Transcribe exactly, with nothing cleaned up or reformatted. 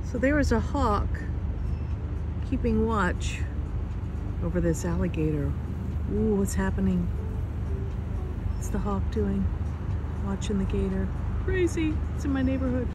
So there is a hawk keeping watch over this alligator. Ooh, what's happening? What's the hawk doing? Watching the gator. Crazy. It's in my neighborhood.